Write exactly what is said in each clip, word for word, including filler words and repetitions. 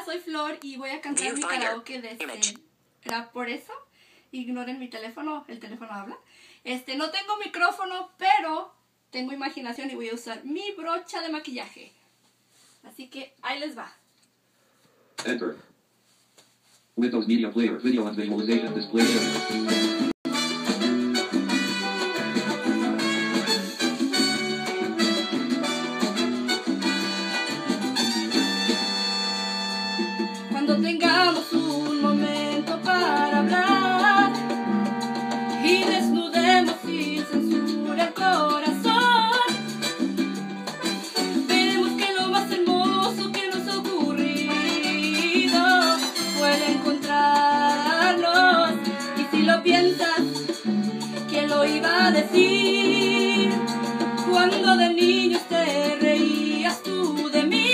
soy Flor y voy a cantar mi karaoke de este rap por eso. Ignoren mi teléfono, el teléfono habla. Este, no tengo micrófono, pero tengo imaginación y voy a usar mi brocha de maquillaje. Así que ahí les va. Enter. Windows Media Player, Video and Visualization Display Area. Cuando tengamos un momento para hablar y desnudemos sin censura el corazón, veremos que lo más hermoso que nos ha ocurrido fue el encontrarnos. Y si lo piensas, ¿quién lo iba a decir? Cuando de niños te reías tú de mí,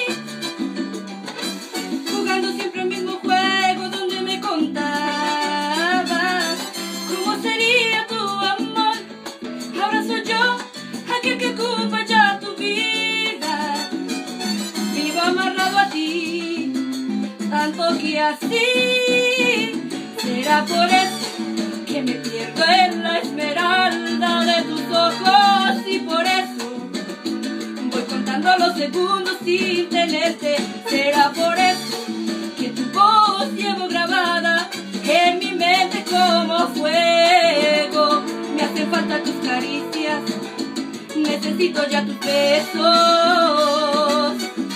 jugando siempre el mismo juego donde me contabas cómo sería tu amor. Ahora soy yo aquel que ocupa ya tu vida, vivo amarrado a ti, tanto que así será por eso que me pierdo en la esmeralda de tus ojos, y por eso voy contando los segundos sin tenerte. Será por eso que tu voz llevo grabada en mi mente como fuego. Me hacen falta tus caricias, necesito ya tus besos.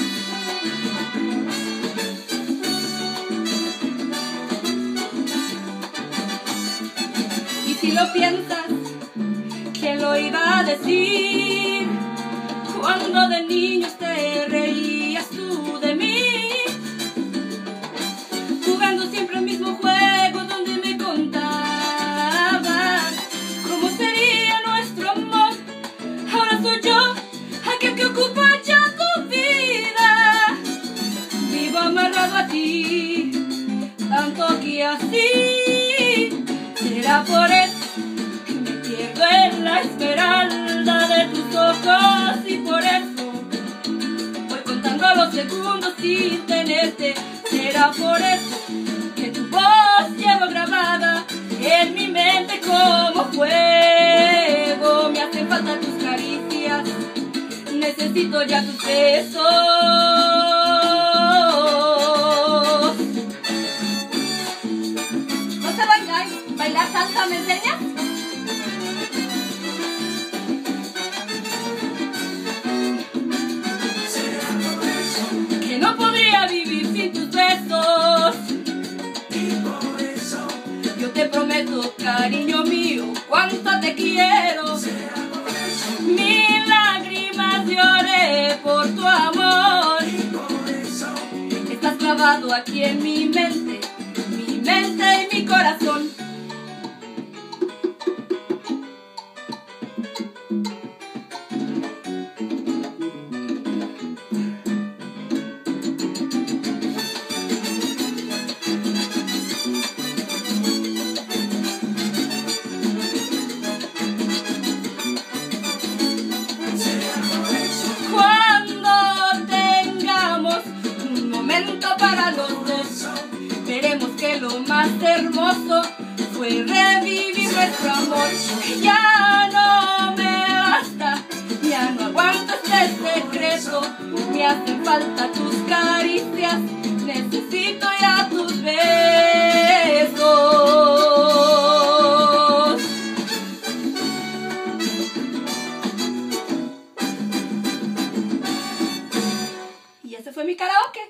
Y si lo piensas, ¿quién lo iba a decir? Cuando de niños te reías tú de mí, jugando siempre el mismo juego donde me contabas cómo sería nuestro amor. Ahora soy yo aquel que ocupa ya tu vida, vivo amarrado a ti, tanto que así será por eso que me pierdo en la esmeralda de tus ojos, y por eso voy contando los segundos sin tenerte. Será por eso que tu voz llevo grabada en mi mente como fuego. Me hacen falta tus caricias, necesito ya tus besos. ¿No sé bailar? ¿Bailar salsa me enseñas? Que no podría vivir sin tus besos, y por eso yo te prometo, cariño mío, cuánto te quiero. Mil lágrimas lloré por tu amor, y por eso estás clavado aquí en mi mente, mi mente y mi corazón. Para los dos, veremos que lo más hermoso fue revivir nuestro amor. Ya no me basta, ya no aguanto este secreto. Me hacen falta tus caricias, necesito ya tus besos. Y ese fue mi karaoke.